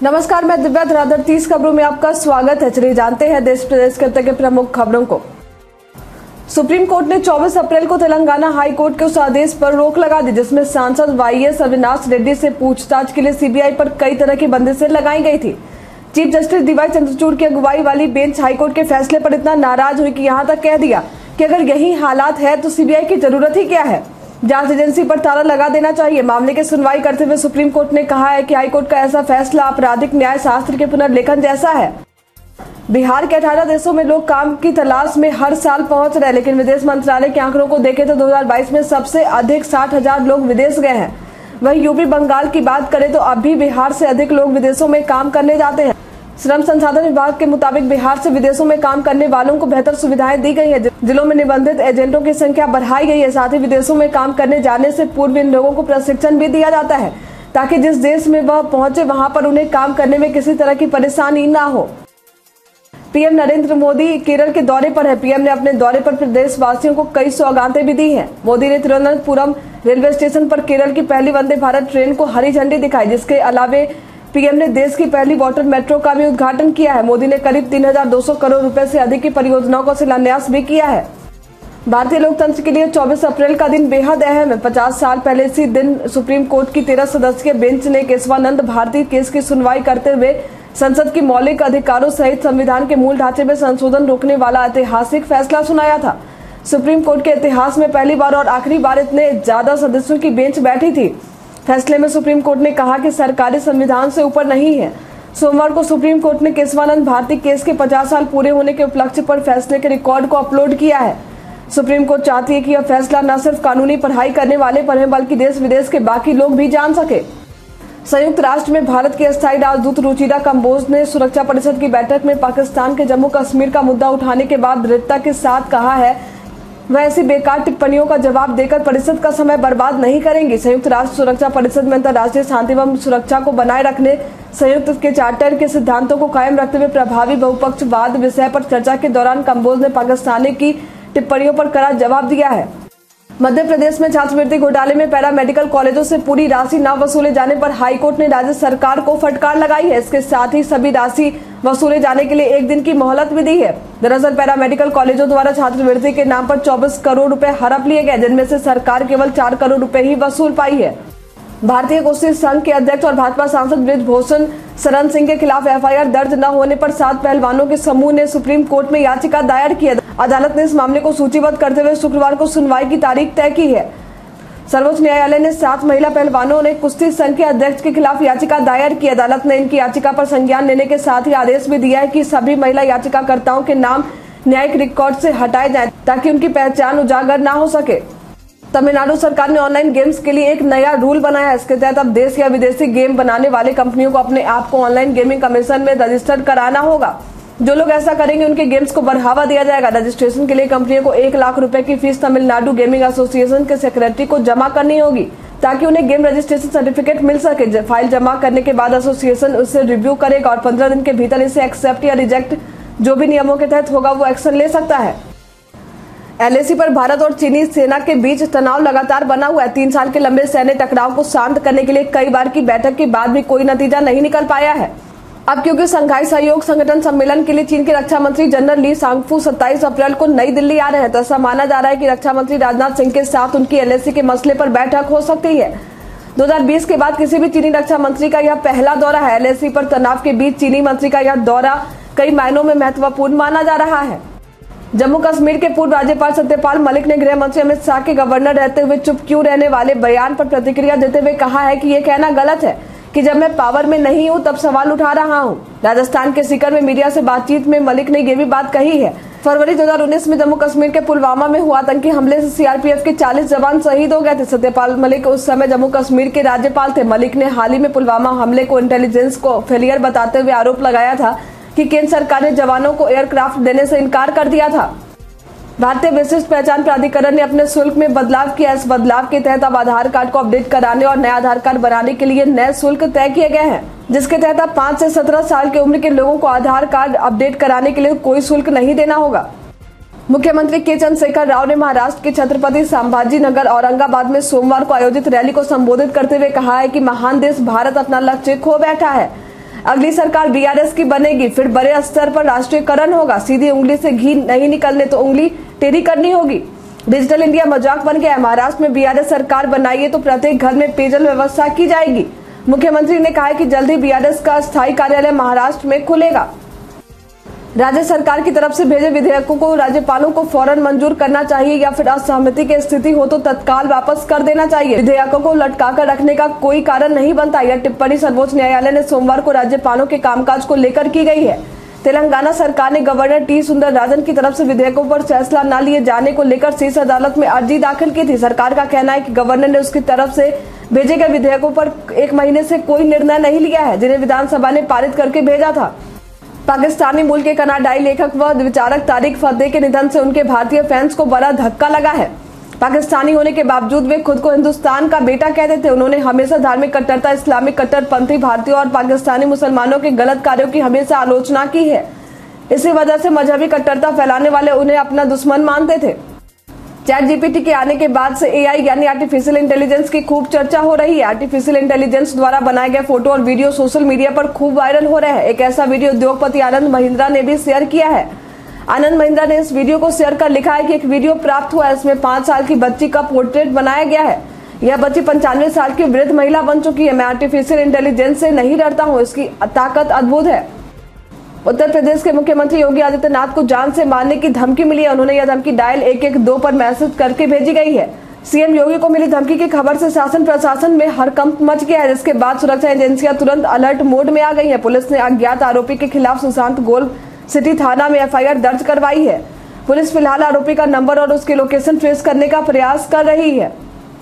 नमस्कार, मैं दिव्या धराधर 30 खबरों में आपका स्वागत है। चलिए जानते हैं देश प्रदेश के अब तक के प्रमुख खबरों को। सुप्रीम कोर्ट ने 24 अप्रैल को तेलंगाना हाई कोर्ट के उस आदेश पर रोक लगा दी जिसमें सांसद वाईएस अविनाश रेड्डी से पूछताछ के लिए सीबीआई पर कई तरह की बंदिशें लगाई गई थी। चीफ जस्टिस डीवाई चंद्रचूड़ की अगुवाई वाली बेंच हाईकोर्ट के फैसले पर इतना नाराज हुई कि यहाँ तक कह दिया कि अगर यही हालात है तो सीबीआई की जरूरत ही क्या है, जांच एजेंसी पर ताला लगा देना चाहिए। मामले की सुनवाई करते हुए सुप्रीम कोर्ट ने कहा है कि हाईकोर्ट का ऐसा फैसला आपराधिक न्याय शास्त्र के पुनर्लेखन जैसा है। बिहार के 18 देशों में लोग काम की तलाश में हर साल पहुंच रहे हैं, लेकिन विदेश मंत्रालय के आंकड़ों को देखें तो 2022 में सबसे अधिक 60,000 लोग विदेश गए हैं। वहीं यूपी बंगाल की बात करें तो अब भी बिहार से अधिक लोग विदेशों में काम करने जाते हैं। श्रम संसाधन विभाग के मुताबिक बिहार से विदेशों में काम करने वालों को बेहतर सुविधाएं दी गई है। जिलों में निबंधित एजेंटों की संख्या बढ़ाई गई है। साथ ही विदेशों में काम करने जाने से पूर्व इन लोगों को प्रशिक्षण भी दिया जाता है ताकि जिस देश में वह पहुंचे वहां पर उन्हें काम करने में किसी तरह की परेशानी न हो। पीएम नरेंद्र मोदी केरल के दौरे पर है। पीएम ने अपने दौरे पर प्रदेशवासियों को कई सौगातें भी दी हैं। मोदी ने तिरुवनंतपुरम रेलवे स्टेशन पर केरल की पहली वंदे भारत ट्रेन को हरी झंडी दिखाई, जिसके अलावे पीएम ने देश की पहली वाटर मेट्रो का भी उद्घाटन किया है। मोदी ने करीब 3,200 करोड़ रुपए से अधिक की परियोजनाओं का शिलान्यास भी किया है। भारतीय लोकतंत्र के लिए 24 अप्रैल का दिन बेहद अहम है। 50 साल पहले इसी दिन सुप्रीम कोर्ट की 13 सदस्यीय बेंच ने केशवानंद भारती केस की सुनवाई करते हुए संसद की मौलिक अधिकारों सहित संविधान के मूल ढांचे में संशोधन रोकने वाला ऐतिहासिक फैसला सुनाया था। सुप्रीम कोर्ट के इतिहास में पहली बार और आखिरी बार इतने ज्यादा सदस्यों की बेंच बैठी थी। फैसले में सुप्रीम कोर्ट ने कहा कि सरकारी संविधान से ऊपर नहीं है। सोमवार को सुप्रीम कोर्ट ने केशवानंद भारती केस के 50 साल पूरे होने के उपलक्ष्य पर फैसले के रिकॉर्ड को अपलोड किया है। सुप्रीम कोर्ट चाहती है कि यह फैसला न सिर्फ कानूनी पढ़ाई करने वाले पर है बल्कि देश विदेश के बाकी लोग भी जान सके। संयुक्त राष्ट्र में भारत के अस्थायी राजदूत रुचिरा कंबोज ने सुरक्षा परिषद की बैठक में पाकिस्तान के जम्मू कश्मीर का मुद्दा उठाने के बाद दृढ़ता के साथ कहा है वह ऐसी बेकार टिप्पणियों का जवाब देकर परिषद का समय बर्बाद नहीं करेंगी। संयुक्त राष्ट्र सुरक्षा परिषद में अंतर्राष्ट्रीय शांति एवं सुरक्षा को बनाए रखने, संयुक्त के चार्टर के सिद्धांतों को कायम रखते हुए प्रभावी बहुपक्षवाद विषय पर चर्चा के दौरान कंबोज ने पाकिस्तानी की टिप्पणियों पर कड़ा जवाब दिया है। मध्य प्रदेश में छात्रवृत्ति घोटाले में पैरा मेडिकल कॉलेजों से पूरी राशि न वसूले जाने पर हाईकोर्ट ने राज्य सरकार को फटकार लगाई है। इसके साथ ही सभी राशि वसूले जाने के लिए 1 दिन की मोहलत भी दी है। दरअसल पैरा मेडिकल कॉलेजों द्वारा छात्रवृत्ति के नाम पर 24 करोड़ रुपए हड़प लिए गए, जिनमें से सरकार केवल 4 करोड़ रुपए ही वसूल पाई है। भारतीय कुश्ती संघ के अध्यक्ष और भाजपा सांसद बृजभूषण शरण सिंह के खिलाफ एफआईआर दर्ज न होने पर 7 पहलवानों के समूह ने सुप्रीम कोर्ट में याचिका दायर की है। अदालत ने इस मामले को सूचीबद्ध करते हुए शुक्रवार को सुनवाई की तारीख तय की है। सर्वोच्च न्यायालय ने 7 महिला पहलवानों ने कुश्ती संघ के अध्यक्ष के खिलाफ याचिका दायर की। अदालत ने इनकी याचिका पर संज्ञान लेने के साथ ही आदेश भी दिया है कि सभी महिला याचिकाकर्ताओं के नाम न्यायिक रिकॉर्ड से हटाए जाएं ताकि उनकी पहचान उजागर न हो सके। तमिलनाडु सरकार ने ऑनलाइन गेम्स के लिए एक नया रूल बनाया है। इसके तहत अब देश या विदेशी गेम बनाने वाले कंपनियों को अपने आप को ऑनलाइन गेमिंग कमीशन में रजिस्टर्ड कराना होगा। जो लोग ऐसा करेंगे उनके गेम्स को बढ़ावा दिया जाएगा। रजिस्ट्रेशन के लिए कंपनियों को 1 लाख रुपए की फीस तमिलनाडु गेमिंग एसोसिएशन के सेक्रेटरी को जमा करनी होगी ताकि उन्हें गेम रजिस्ट्रेशन सर्टिफिकेट मिल सके। फाइल जमा करने के बाद एसोसिएशन उसे रिव्यू करेगा और 15 दिन के भीतर इसे एक्सेप्ट या रिजेक्ट जो भी नियमों के तहत होगा वो एक्शन ले सकता है। एलएसी पर भारत और चीनी सेना के बीच तनाव लगातार बना हुआ है। 3 साल के लंबे सैन्य टकराव को शांत करने के लिए कई बार की बैठक के बाद भी कोई नतीजा नहीं निकल पाया है। अब क्योंकि शंघाई सहयोग संगठन सम्मेलन के लिए चीन के रक्षा मंत्री जनरल ली सांगफू 27 अप्रैल को नई दिल्ली आ रहे हैं, तो ऐसा माना जा रहा है कि रक्षा मंत्री राजनाथ सिंह के साथ उनकी एलएसी के मसले पर बैठक हो सकती है। 2020 के बाद किसी भी चीनी रक्षा मंत्री का यह पहला दौरा है। एलएसी पर तनाव के बीच चीनी मंत्री का यह दौरा कई मायनों में महत्वपूर्ण माना जा रहा है। जम्मू कश्मीर के पूर्व राज्यपाल सत्यपाल मलिक ने गृह मंत्री अमित शाह के गवर्नर रहते हुए चुप क्यों रहने वाले बयान पर प्रतिक्रिया देते हुए कहा है कि ये कहना गलत है कि जब मैं पावर में नहीं हूं तब सवाल उठा रहा हूं। राजस्थान के सीकर में मीडिया से बातचीत में मलिक ने ये भी बात कही है। फरवरी 2019 में जम्मू कश्मीर के पुलवामा में हुआ आतंकी हमले से सीआरपीएफ के 40 जवान शहीद हो गए थे। सत्यपाल मलिक उस समय जम्मू कश्मीर के राज्यपाल थे। मलिक ने हाल ही में पुलवामा हमले को इंटेलिजेंस को फेलियर बताते हुए आरोप लगाया था कि केंद्र सरकार ने जवानों को एयरक्राफ्ट देने से इनकार कर दिया था। भारतीय विशिष्ट पहचान प्राधिकरण ने अपने शुल्क में बदलाव किया। इस बदलाव के तहत अब आधार कार्ड को अपडेट कराने और नया आधार कार्ड बनाने के लिए नए शुल्क तय किए गए हैं, जिसके तहत अब 5 से 17 साल की उम्र के लोगों को आधार कार्ड अपडेट कराने के लिए कोई शुल्क नहीं देना होगा। मुख्यमंत्री के चंद्रशेखर राव ने महाराष्ट्र के छत्रपति संभाजी नगर औरंगाबाद में सोमवार को आयोजित रैली को संबोधित करते हुए कहा है कि महान देश भारत अपना लक्ष्य खो बैठा है। अगली सरकार बीआरएस की बनेगी, फिर बड़े स्तर पर राष्ट्रीयकरण होगा। सीधी उंगली से घी नहीं निकलने तो उंगली टेढ़ी करनी होगी। डिजिटल इंडिया मजाक बन गया है। महाराष्ट्र में बीआरएस सरकार बनाइए तो प्रत्येक घर में पेयजल व्यवस्था की जाएगी। मुख्यमंत्री ने कहा है कि जल्द ही बीआरएस का स्थायी कार्यालय महाराष्ट्र में खुलेगा। राज्य सरकार की तरफ से भेजे विधेयकों को राज्यपालों को फौरन मंजूर करना चाहिए या फिर असहमति की स्थिति हो तो तत्काल वापस कर देना चाहिए। विधेयकों को लटकाकर रखने का कोई कारण नहीं बनता। यह टिप्पणी सर्वोच्च न्यायालय ने सोमवार को राज्यपालों के कामकाज को लेकर की गई है। तेलंगाना सरकार ने गवर्नर टी सुंदरराजन की तरफ से विधेयकों पर फैसला न लिए जाने को लेकर शीर्ष अदालत में अर्जी दाखिल की थी। सरकार का कहना है कि गवर्नर ने उसकी तरफ से भेजे गए विधेयकों पर 1 महीने से कोई निर्णय नहीं लिया है, जिन्हें विधानसभा ने पारित करके भेजा था। पाकिस्तानी मूल के कनाडाई लेखक व विचारक तारिक फतेह के निधन से उनके भारतीय फैंस को बड़ा धक्का लगा है। पाकिस्तानी होने के बावजूद वे खुद को हिंदुस्तान का बेटा कहते थे। उन्होंने हमेशा धार्मिक कट्टरता, इस्लामिक कट्टरपंथी भारतीयों और पाकिस्तानी मुसलमानों के गलत कार्यों की हमेशा आलोचना की है। इसी वजह से मजहबी कट्टरता फैलाने वाले उन्हें अपना दुश्मन मानते थे। चैट जीपीटी के आने के बाद से एआई यानी आर्टिफिशियल इंटेलिजेंस की खूब चर्चा हो रही है। आर्टिफिशियल इंटेलिजेंस द्वारा बनाए गए फोटो और वीडियो सोशल मीडिया पर खूब वायरल हो रहे हैं। एक ऐसा वीडियो उद्योगपति आनंद महिंद्रा ने भी शेयर किया है। आनंद महिंद्रा ने इस वीडियो को शेयर कर लिखा है कि एक वीडियो प्राप्त हुआ है। इसमें 5 साल की बच्ची का पोर्ट्रेट बनाया गया है। यह बच्ची 95 साल की वृद्ध महिला बन चुकी है। मैं आर्टिफिशियल इंटेलिजेंस से नहीं डरता हूँ, इसकी ताकत अद्भुत है। उत्तर प्रदेश के मुख्यमंत्री योगी आदित्यनाथ को जान से मारने की धमकी मिली है। उन्होंने यह धमकी डायल 112 पर मैसेज करके भेजी गई है। सीएम योगी को मिली धमकी की खबर से शासन प्रशासन में हड़कंप मच गया है, जिसके बाद सुरक्षा एजेंसियां तुरंत अलर्ट मोड में आ गई है। पुलिस ने अज्ञात आरोपी के खिलाफ सुशांत गोल्ड सिटी थाना में एफआईआर दर्ज करवाई है। पुलिस फिलहाल आरोपी का नंबर और उसकी लोकेशन ट्रेस करने का प्रयास कर रही है।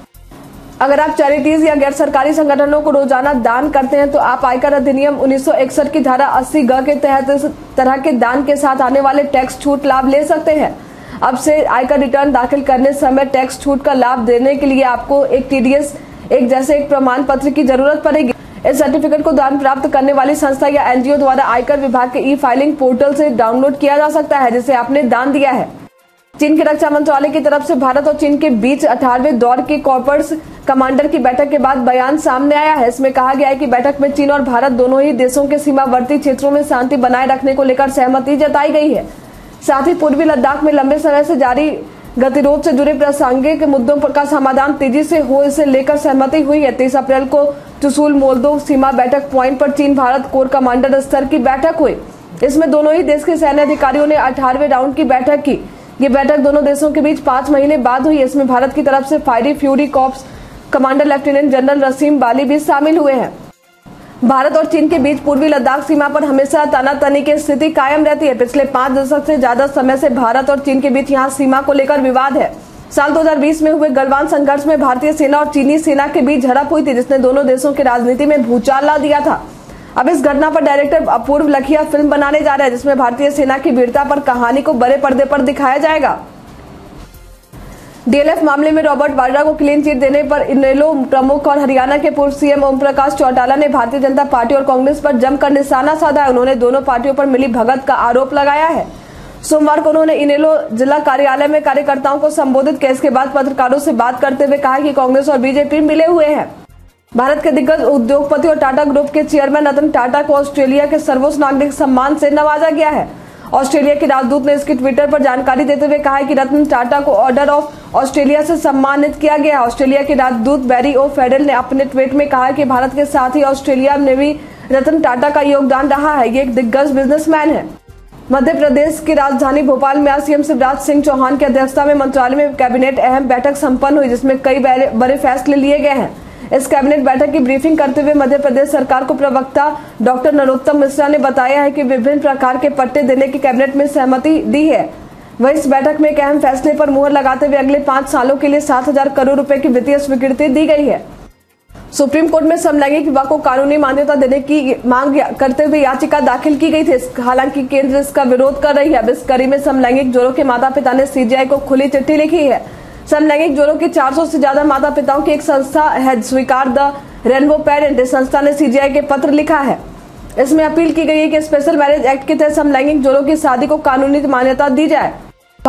अगर आप चैरिटीज या गैर सरकारी संगठनों को रोजाना दान करते हैं तो आप आयकर अधिनियम 1961 की धारा 80 ग के तहत इस तरह के दान के साथ आने वाले टैक्स छूट लाभ ले सकते हैं। अब से आयकर रिटर्न दाखिल करने समय टैक्स छूट का लाभ देने के लिए आपको एक टीडीएस एक प्रमाण पत्र की जरूरत पड़ेगी। इस सर्टिफिकेट को दान प्राप्त करने वाली संस्था या एनजीओ द्वारा आयकर विभाग के ई फाइलिंग पोर्टल से डाउनलोड किया जा सकता है, जिसे आपने दान दिया है। चीन के रक्षा मंत्रालय की तरफ से भारत और चीन के बीच 18वें दौर के कॉर्प्स कमांडर की बैठक के बाद बयान सामने आया है। इसमें कहा गया है कि बैठक में चीन और भारत दोनों ही देशों के सीमावर्ती क्षेत्रों में शांति बनाए रखने को लेकर सहमति जताई गई है। साथ ही पूर्वी लद्दाख में लंबे समय से जारी गतिरोध से जुड़े प्रासंगिक मुद्दों का समाधान तेजी से हो, इसे लेकर सहमति हुई है। 23 अप्रैल को चुशूल मोल्दो सीमा बैठक प्वाइंट पर चीन भारत कोर कमांडर स्तर की बैठक हुई। इसमें दोनों ही देश के सैन्य अधिकारियों ने 18वें राउंड की बैठक की। ये बैठक दोनों देशों के बीच 5 महीने बाद हुई। इसमें भारत की तरफ से fiery fury corps commander lieutenant general Rasim Bali भी शामिल हुए हैं। भारत और चीन के बीच पूर्वी लद्दाख सीमा पर हमेशा तनातनी की स्थिति कायम रहती है। पिछले 5 दशक से ज्यादा समय से भारत और चीन के बीच यहाँ सीमा को लेकर विवाद है। साल 2020 में हुए गलवान संघर्ष में भारतीय सेना और चीनी सेना के बीच झड़प हुई थी, जिसने दोनों देशों की राजनीति में भूचाल ला दिया था। अब इस घटना पर डायरेक्टर अपूर्व लखिया फिल्म बनाने जा रहा है, जिसमें भारतीय सेना की वीरता पर कहानी को बड़े पर्दे पर दिखाया जाएगा। डीएलएफ मामले में रॉबर्ट वाड्रा को क्लीन चिट देने पर इनेलो प्रमुख और हरियाणा के पूर्व सीएम ओम प्रकाश चौटाला ने भारतीय जनता पार्टी और कांग्रेस पर जमकर निशाना साधा है। उन्होंने दोनों पार्टियों पर मिली भगत का आरोप लगाया है। सोमवार को उन्होंने इनेलो जिला कार्यालय में कार्यकर्ताओं को संबोधित किया। इसके बाद पत्रकारों से बात करते हुए कहा कि कांग्रेस और बीजेपी मिले हुए हैं। भारत के दिग्गज उद्योगपति और टाटा ग्रुप के चेयरमैन रतन टाटा को ऑस्ट्रेलिया के सर्वोच्च नागरिक सम्मान से नवाजा गया है। ऑस्ट्रेलिया के राजदूत ने इसकी ट्विटर पर जानकारी देते हुए कहा कि रतन टाटा को ऑर्डर ऑफ ऑस्ट्रेलिया से सम्मानित किया गया है। ऑस्ट्रेलिया के राजदूत बैरी ओ फेडरल ने अपने ट्वीट में कहा कि भारत के साथ ही ऑस्ट्रेलिया में भी रतन टाटा का योगदान रहा है। ये एक दिग्गज बिजनेसमैन है। मध्य प्रदेश की राजधानी भोपाल में आज सीएम शिवराज सिंह चौहान की अध्यक्षता में मंत्रालय में कैबिनेट अहम बैठक संपन्न हुई, जिसमें कई बड़े फैसले लिए गए हैं। इस कैबिनेट बैठक की ब्रीफिंग करते हुए मध्य प्रदेश सरकार को प्रवक्ता डॉक्टर नरोत्तम मिश्रा ने बताया है कि विभिन्न प्रकार के पट्टे देने की कैबिनेट में सहमति दी है। वह इस बैठक में एक अहम फैसले पर मुहर लगाते हुए अगले 5 सालों के लिए 7,000 करोड़ रुपए की वित्तीय स्वीकृति दी गई है। सुप्रीम कोर्ट में समलैंगिक विवाह को कानूनी मान्यता देने की मांग करते हुए याचिका दाखिल की गई थी। हालांकि केंद्र इसका विरोध कर रही है। अब इस कड़ी में समलैंगिक जोड़ों के माता पिता ने सीजीआई को खुली चिट्ठी लिखी है। समलैंगिक जोड़ों के 400 से ज्यादा माता पिताओं की एक संस्था है स्वीकार द रेनबो पेरेंट। इस संस्था ने सीजीआई के पत्र लिखा है। इसमें अपील की गई है कि स्पेशल मैरिज एक्ट के तहत समलैंगिक जोड़ों की शादी को कानूनी मान्यता दी जाए।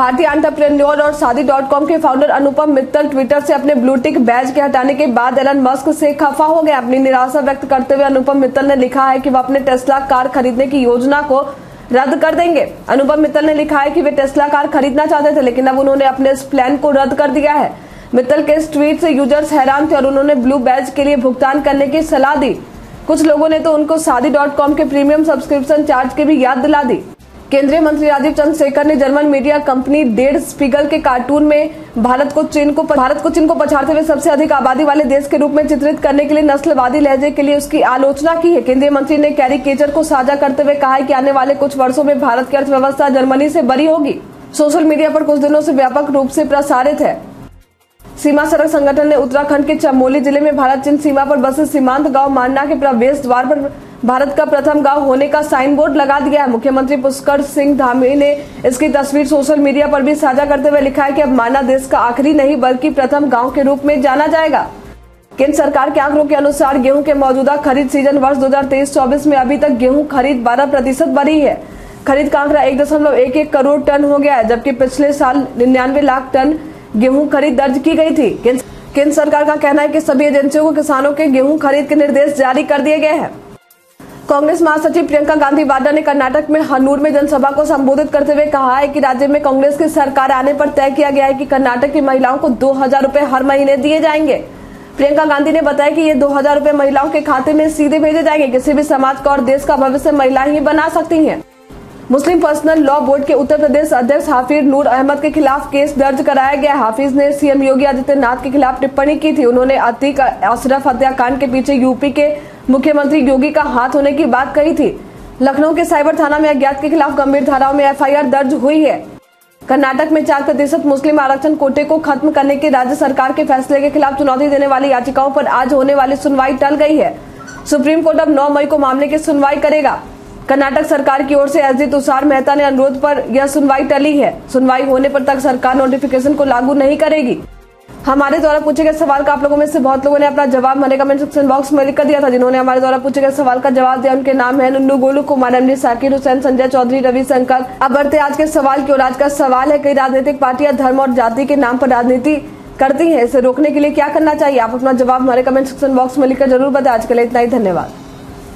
भारतीय एंटरप्रेन्योर और शादी.com के फाउंडर अनुपम मित्तल ट्विटर से अपने ब्लूटिक बैज के हटाने के बाद एलन मस्क से खफा हो गए। अपनी निराशा व्यक्त करते हुए अनुपम मित्तल ने लिखा है कि वह अपने टेस्ला कार खरीदने की योजना को रद्द कर देंगे। अनुपम मित्तल ने लिखा है कि वे टेस्ला कार खरीदना चाहते थे, लेकिन अब उन्होंने अपने इस प्लान को रद्द कर दिया है। मित्तल के इस ट्वीट से यूजर्स हैरान थे और उन्होंने ब्लू बैज के लिए भुगतान करने की सलाह दी। कुछ लोगों ने तो उनको शादी.com के प्रीमियम सब्सक्रिप्शन चार्ज की भी याद दिला दी। केंद्रीय मंत्री राजीव चंद्रशेखर ने German media company Der Spiegel के कार्टून में भारत को चीन को पछाड़ते हुए सबसे अधिक आबादी वाले देश के रूप में चित्रित करने के लिए नस्लवादी लहजे के लिए उसकी आलोचना की है। केंद्रीय मंत्री ने कैरिकेचर को साझा करते हुए कहा है कि आने वाले कुछ वर्षों में भारत की अर्थव्यवस्था जर्मनी से बड़ी होगी। सोशल मीडिया पर कुछ दिनों से व्यापक रूप से प्रसारित है। सीमा सड़क संगठन ने उत्तराखंड के चमोली जिले में भारत चीन सीमा पर बसे सीमांत गांव मांडना के प्रवेश द्वार पर भारत का प्रथम गांव होने का साइन बोर्ड लगा दिया है। मुख्यमंत्री पुष्कर सिंह धामी ने इसकी तस्वीर सोशल मीडिया पर भी साझा करते हुए लिखा है कि अब मांडना देश का आखिरी नहीं बल्कि प्रथम गांव के रूप में जाना जाएगा। केंद्र सरकार के आंकड़ों के अनुसार गेहूं के मौजूदा खरीद सीजन वर्ष 2023-24 में अभी तक गेहूं खरीद 12% बढ़ी है। खरीद का आंकड़ा 1.11 करोड़ टन हो गया है, जबकि पिछले साल 99 लाख टन गेहूं खरीद दर्ज की गई थी। केंद्र सरकार का कहना है कि सभी एजेंसियों को किसानों के गेहूं खरीद के निर्देश जारी कर दिए गए हैं। कांग्रेस महासचिव प्रियंका गांधी वाड्रा ने कर्नाटक में हनूर में जनसभा को संबोधित करते हुए कहा है कि राज्य में कांग्रेस की सरकार आने पर तय किया गया है कि कर्नाटक की महिलाओं को 2000 रुपए हर महीने दिए जाएंगे। प्रियंका गांधी ने बताया कि ये 2000 रुपए महिलाओं के खाते में सीधे भेजे जाएंगे। किसी भी समाज का और देश का भविष्य महिलाएं ही बना सकती हैं। मुस्लिम पर्सनल लॉ बोर्ड के उत्तर प्रदेश अध्यक्ष हाफिज नूर अहमद के खिलाफ केस दर्ज कराया गया। हाफिज ने सीएम योगी आदित्यनाथ के खिलाफ टिप्पणी की थी। उन्होंने अतीक अशरफ हत्याकांड के पीछे यूपी के मुख्यमंत्री योगी का हाथ होने की बात कही थी। लखनऊ के साइबर थाना में अज्ञात के खिलाफ गंभीर धाराओं में एफआईआर दर्ज हुई है। कर्नाटक में 4% मुस्लिम आरक्षण कोटे को खत्म करने के राज्य सरकार के फैसले के खिलाफ चुनौती देने वाली याचिकाओं पर आज होने वाली सुनवाई टल गई है। सुप्रीम कोर्ट अब 9 मई को मामले की सुनवाई करेगा। कर्नाटक सरकार की ओर से एसडी तुषार मेहता ने अनुरोध पर यह सुनवाई टली है। सुनवाई होने पर तक सरकार नोटिफिकेशन को लागू नहीं करेगी। हमारे द्वारा पूछे गए सवाल का आप लोगों में से बहुत लोगों ने अपना जवाब हमारे कमेंट सेक्शन बॉक्स में लिख दिया था। जिन्होंने हमारे द्वारा पूछे गए सवाल का जवाब दिया उनके नाम है नुन्नू, गोलू, कुमार, एमडी, साकिर हुसैन, संजय चौधरी, रविशंकर। अब बढ़ते आज के सवाल की ओर। आज का सवाल है, कई राजनीतिक पार्टियां धर्म और जाति के नाम पर राजनीति करती है, इसे रोकने के लिए क्या करना चाहिए? आप अपना जवाब हमारे कमेंट सेक्शन बॉक्स में लिखकर जरूर बताएं। आज के लिए इतना ही, धन्यवाद।